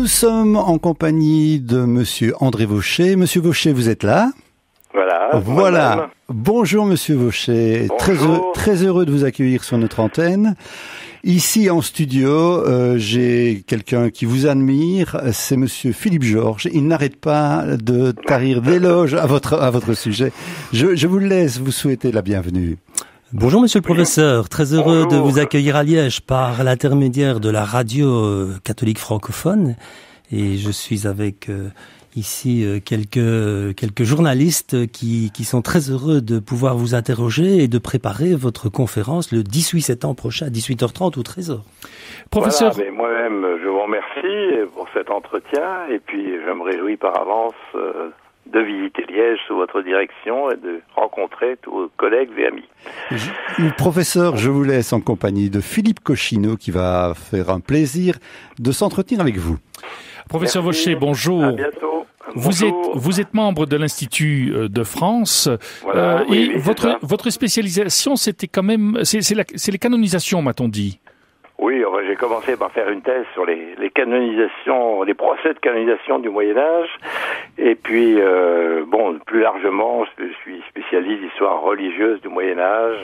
Nous sommes en compagnie de Monsieur André Vaucher. Monsieur Vaucher, vous êtes là ? Voilà. Bonjour Monsieur Vaucher. Bonjour. Très heureux de vous accueillir sur notre antenne. Ici en studio, j'ai quelqu'un qui vous admire, c'est Monsieur Philippe Georges. Il n'arrête pas de tarir d'éloges à votre sujet. Je vous laisse vous souhaiter la bienvenue. Bonjour Monsieur le Professeur, très heureux de Bonjour. vous accueillir à Liège par l'intermédiaire de la radio catholique francophone. Et je suis avec ici quelques journalistes qui sont très heureux de pouvoir vous interroger et de préparer votre conférence le 18 septembre prochain à 18h30 ou 13h. Professeur, voilà, mais moi-même, je vous remercie pour cet entretien et puis je me réjouis par avance de visiter Liège sous votre direction et de rencontrer tous vos collègues et amis. Professeur, je vous laisse en compagnie de Philippe Cochineau qui va faire un plaisir de s'entretenir avec vous. Professeur Vaucher, bonjour. À bientôt. Vous êtes membre de l'Institut de France. Voilà, oui, votre spécialisation, c'était quand même, c'est les canonisations, m'a-t-on dit. Oui, j'ai commencé par faire une thèse sur les canonisations, les procès de canonisation du Moyen-Âge. Et puis, plus largement, je suis spécialiste d'histoire religieuse du Moyen-Âge.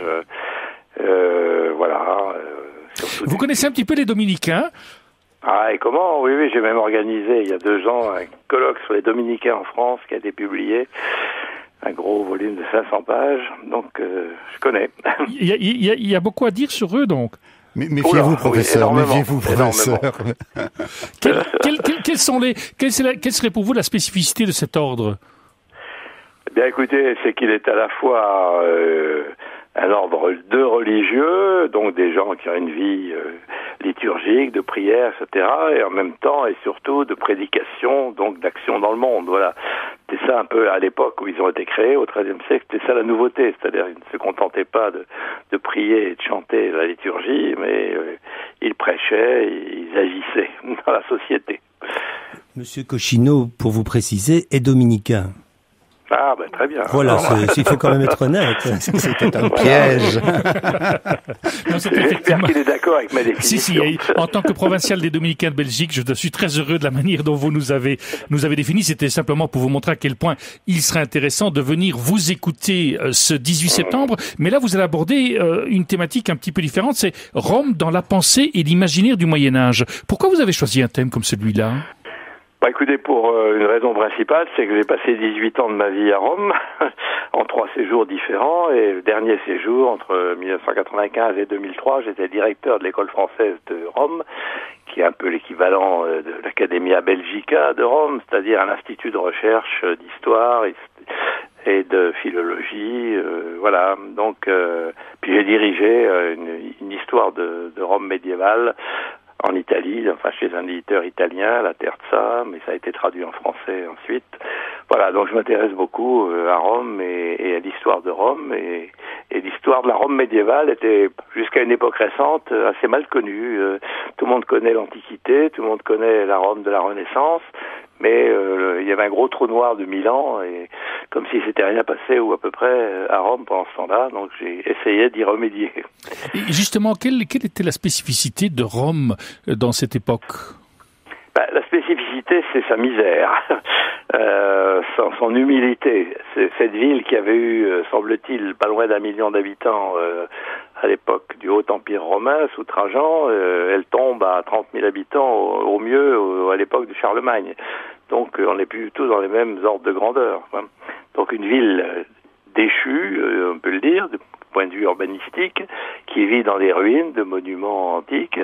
Vous connaissez un petit peu les dominicains ? Ah, et comment ? Oui, j'ai même organisé il y a 2 ans un colloque sur les dominicains en France qui a été publié. Un gros volume de 500 pages, donc je connais. Il y a beaucoup à dire sur eux, donc. Méfiez-vous, professeur, méfiez-vous, professeur. Quelle serait pour vous la spécificité de cet ordre ? Eh bien, écoutez, c'est qu'il est à la fois un ordre de religieux, donc des gens qui ont une vie liturgique, de prière, etc., et en même temps et surtout de prédication, donc d'action dans le monde. Voilà. C'était ça un peu à l'époque où ils ont été créés, au XIIIe siècle, c'était ça la nouveauté, c'est-à-dire ils ne se contentaient pas de prier et de chanter la liturgie, mais ils prêchaient, ils agissaient dans la société. Monsieur Cochineau, pour vous préciser, est dominicain. Ah, très bien. Voilà, il faut quand même être honnête. C'était un piège. J'espère qu'il est d'accord avec ma définition. Si, en tant que provincial des Dominicains de Belgique, je suis très heureux de la manière dont vous nous avez défini. C'était simplement pour vous montrer à quel point il serait intéressant de venir vous écouter ce 18 septembre. Mais là, vous allez aborder une thématique un petit peu différente, c'est Rome dans la pensée et l'imaginaire du Moyen-Âge. Pourquoi vous avez choisi un thème comme celui-là ? Écoutez, pour une raison principale, c'est que j'ai passé 18 ans de ma vie à Rome, en 3 séjours différents, et le dernier séjour, entre 1995 et 2003, j'étais directeur de l'école française de Rome, qui est un peu l'équivalent de l'Academia Belgica de Rome, c'est-à-dire un institut de recherche d'histoire et de philologie, voilà. Donc, puis j'ai dirigé une histoire de Rome médiévale, en Italie, chez un éditeur italien, la Terza, mais ça a été traduit en français ensuite. Voilà, donc je m'intéresse beaucoup à Rome et à l'histoire de Rome, et l'histoire de la Rome médiévale était, jusqu'à une époque récente, assez mal connue. Tout le monde connaît l'Antiquité, tout le monde connaît la Rome de la Renaissance, mais il y avait un gros trou noir de 1000 ans, et comme si c'était rien passé, ou à peu près, à Rome pendant ce temps-là, donc j'ai essayé d'y remédier. Et justement, quelle était la spécificité de Rome dans cette époque ? La spécificité, c'est sa misère, son humilité. C'est cette ville qui avait eu, semble-t-il, pas loin d'1 million d'habitants à l'époque du Haut Empire romain, sous Trajan, elle tombe à 30 000 habitants au mieux à l'époque de Charlemagne. Donc on n'est plus du tout dans les mêmes ordres de grandeur. Donc une ville déchue, on peut le dire, du point de vue urbanistique, qui vit dans les ruines de monuments antiques,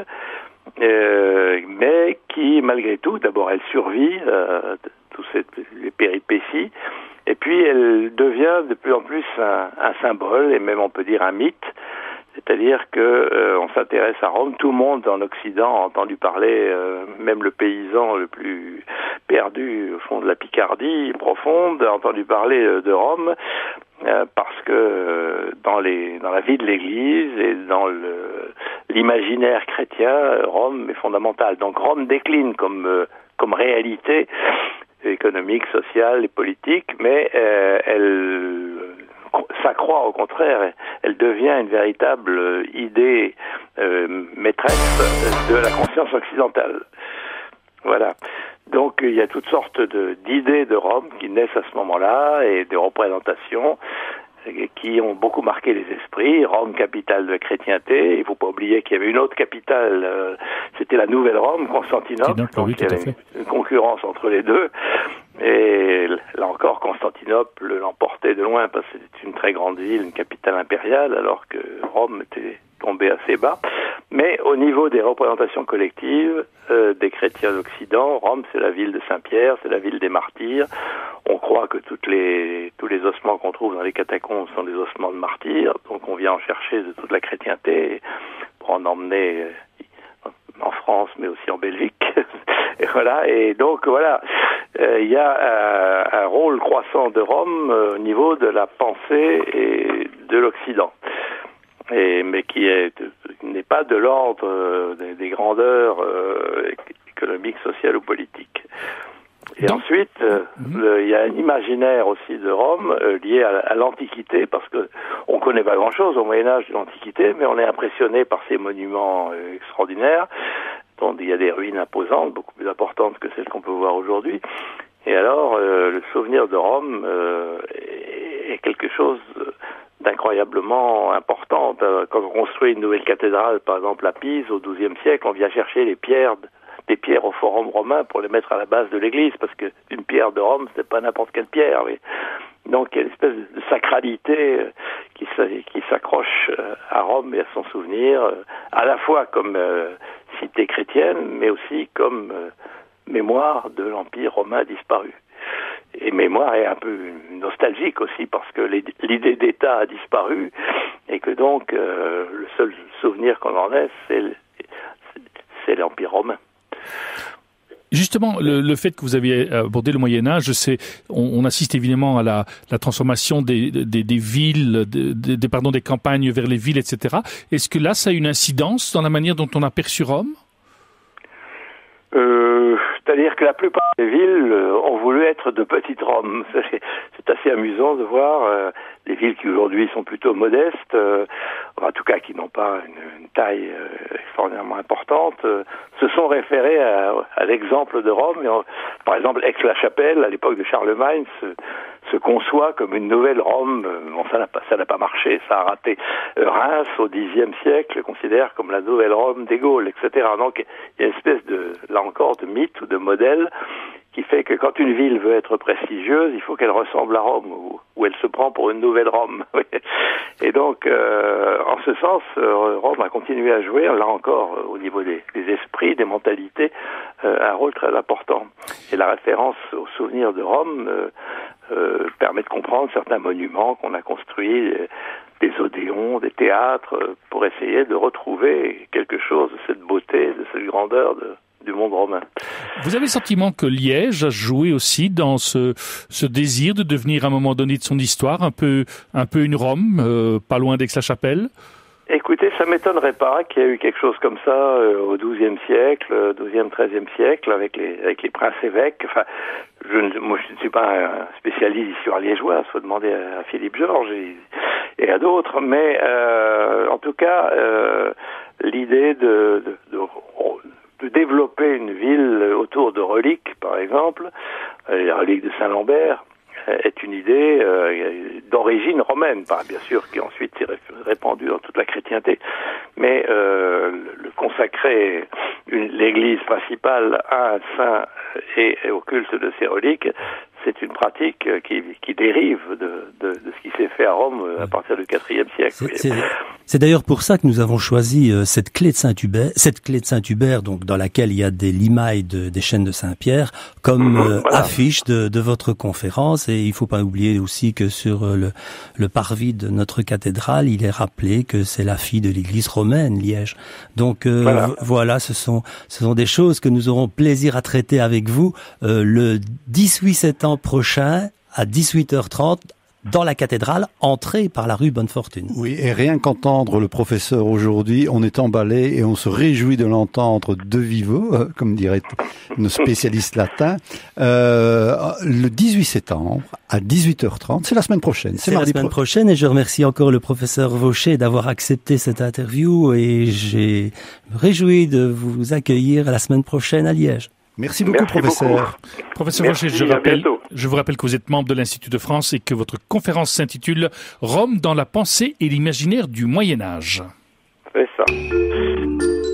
mais qui, malgré tout, d'abord elle survit toutes les péripéties, et puis elle devient de plus en plus un symbole, et même on peut dire un mythe. C'est-à-dire que on s'intéresse à Rome, tout le monde en Occident a entendu parler, même le paysan le plus perdu au fond de la Picardie profonde a entendu parler de Rome, parce que dans la vie de l'Église et dans l'imaginaire chrétien, Rome est fondamentale. Donc Rome décline comme réalité économique, sociale et politique, mais elle s'accroît au contraire, elle devient une véritable idée maîtresse de la conscience occidentale. Voilà. Donc il y a toutes sortes d'idées de Rome qui naissent à ce moment-là et de représentations qui ont beaucoup marqué les esprits. Rome, capitale de la chrétienté. Il ne faut pas oublier qu'il y avait une autre capitale, c'était la Nouvelle Rome, Constantinople. Donc il y avait une concurrence entre les deux. Et là encore, Constantinople l'emportait de loin parce que c'était une très grande ville, une capitale impériale, alors que Rome était tombée assez bas. Mais au niveau des représentations collectives des chrétiens d'Occident, Rome, c'est la ville de Saint-Pierre, c'est la ville des martyrs. On croit que tous les ossements qu'on trouve dans les catacombes sont des ossements de martyrs, donc on vient en chercher de toute la chrétienté pour en emmener en France, mais aussi en Belgique. Et voilà. Et donc voilà, il y a un rôle croissant de Rome au niveau de la pensée et de l'Occident, mais qui n'est pas de l'ordre des grandeurs économiques, sociales ou politiques. Et ensuite, il y a un imaginaire aussi de Rome lié à l'Antiquité, parce que on connaît pas grand-chose au Moyen-Âge de l'Antiquité, mais on est impressionné par ces monuments extraordinaires, dont il y a des ruines imposantes, beaucoup plus importantes que celles qu'on peut voir aujourd'hui. Et alors, le souvenir de Rome est quelque chose d'incroyablement important. Quand on construit une nouvelle cathédrale, par exemple à Pise, au XIIe siècle, on vient chercher des pierres au Forum romain pour les mettre à la base de l'église, parce que une pierre de Rome, c'est pas n'importe quelle pierre. Mais... Donc il y a une espèce de sacralité qui s'accroche à Rome et à son souvenir, à la fois comme cité chrétienne, mais aussi comme mémoire de l'Empire romain disparu. Et mémoire est un peu nostalgique aussi, parce que l'idée d'État a disparu, et que donc le seul souvenir qu'on en ait, c'est l'Empire romain. Justement, le fait que vous aviez abordé le Moyen-Âge, on assiste évidemment à la transformation des villes, des campagnes vers les villes, etc. Est-ce que là, ça a une incidence dans la manière dont on a perçu Rome ? C'est-à-dire que la plupart des villes ont voulu être de petites Rome. C'est assez amusant de voir les villes qui aujourd'hui sont plutôt modestes, en tout cas qui n'ont pas une taille extraordinairement importante, se sont référées à l'exemple de Rome. Par exemple, Aix-la-Chapelle, à l'époque de Charlemagne, se conçoit comme une nouvelle Rome. Bon, ça n'a pas marché, ça a raté. Reims, au Xe siècle, considère comme la nouvelle Rome des Gaules, etc. Donc, il y a une espèce là encore, de mythe ou de modèle qui fait que quand une ville veut être prestigieuse, il faut qu'elle ressemble à Rome, ou elle se prend pour une nouvelle Rome. Et donc, en ce sens, Rome a continué à jouer, là encore, au niveau des esprits, des mentalités, un rôle très important. Et la référence aux souvenirs de Rome permet de comprendre certains monuments qu'on a construits, des odéons, des théâtres, pour essayer de retrouver quelque chose de cette beauté, de cette grandeur du monde romain. Vous avez le sentiment que Liège a joué aussi dans ce désir de devenir à un moment donné de son histoire un peu une Rome, pas loin d'Aix-la-Chapelle? Écoutez, ça m'étonnerait pas qu'il y ait eu quelque chose comme ça au XIIe siècle, XIIe, XIIIe siècle, avec les princes-évêques. Enfin, moi, je ne suis pas un spécialiste d'histoire liégeoise, faut demander à Philippe Georges et à d'autres, mais en tout cas, l'idée de développer une ville autour de reliques, par exemple, les reliques de Saint-Lambert, est une idée d'origine romaine, bien sûr, qui ensuite s'est répandue dans toute la chrétienté, mais le consacrer l'église principale à un saint et au culte de ces reliques, c'est une pratique qui dérive de ce qui s'est fait à Rome à partir du IVe siècle. C'est d'ailleurs pour ça que nous avons choisi cette clé de Saint-Hubert, donc dans laquelle il y a des limailles des chaînes de Saint-Pierre, comme affiche de votre conférence. Et il faut pas oublier aussi que sur le parvis de notre cathédrale, il est rappelé que c'est la fille de l'église romaine, Liège. Donc voilà, ce sont des choses que nous aurons plaisir à traiter avec vous le 18 septembre prochain à 18h30 dans la cathédrale, entrée par la rue Bonne-Fortune. Oui, et rien qu'entendre le professeur aujourd'hui, on est emballé et on se réjouit de l'entendre de vivo, comme dirait nos spécialistes latins. Le 18 septembre à 18h30, c'est la semaine prochaine. C'est la semaine prochaine, et je remercie encore le professeur Vaucher d'avoir accepté cette interview, et j'ai me réjoui de vous accueillir la semaine prochaine à Liège. Merci beaucoup, professeur. Professeur Rocher, je vous rappelle que vous êtes membre de l'Institut de France et que votre conférence s'intitule « Rome dans la pensée et l'imaginaire du Moyen-Âge ». C'est ça.